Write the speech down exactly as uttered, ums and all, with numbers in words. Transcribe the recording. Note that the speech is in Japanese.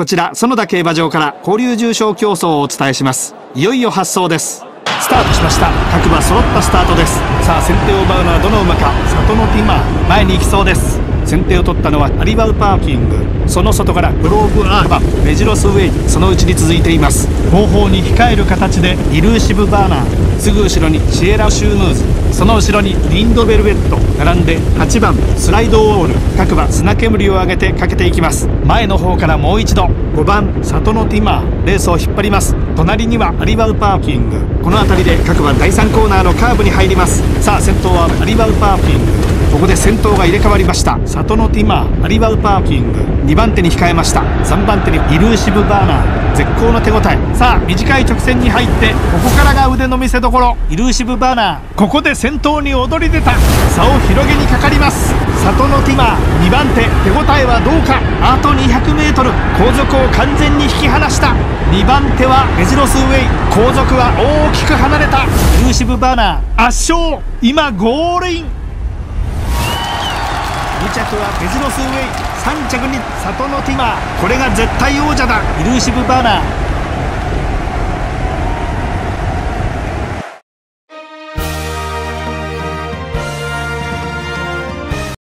こちら園田競馬場から交流重賞競争をお伝えします。いよいよ発走です。スタートしました。各馬揃ったスタートです。さあ先手を奪うのはどの馬か。里のティマー前に行きそうです。先手を取ったのはアリバウパーキング、その外からグローブアーバン、メジロスウェイ、そのうちに続いています。後方に控える形でイルーシブバーナー、すぐ後ろにシエラシューヌーズ、その後ろにリンドベルベット、並んではちばんスライドオール、各馬砂煙を上げてかけていきます。前の方からもう一度ごばん里のティマー、レースを引っ張ります。隣にはアリバウパーキング、この辺りで各馬だいさんコーナーのカーブに入ります。さあ先頭はアリバウパーキング、ここで先頭が入れ替わりました。里のティマー、アリバウパーキング、にばん手に控えました。さんばん手にイルーシブバーナー、絶好の手応え。さあ短い直線に入ってここからが腕の見せ所。イルーシブバーナー、ここで先頭に躍り出た。差を広げにかかります。里のティマーにばん手、手応えはどうか。あと にひゃくメートル、後続を完全に引き離した。にばん手はメジロスウェイ、後続は大きく離れた。イルーシブバーナー圧勝、今ゴールイン。に着はメジロスウェイ、さん着に里のティマー、これが絶対王者だ。イルーシブバーナー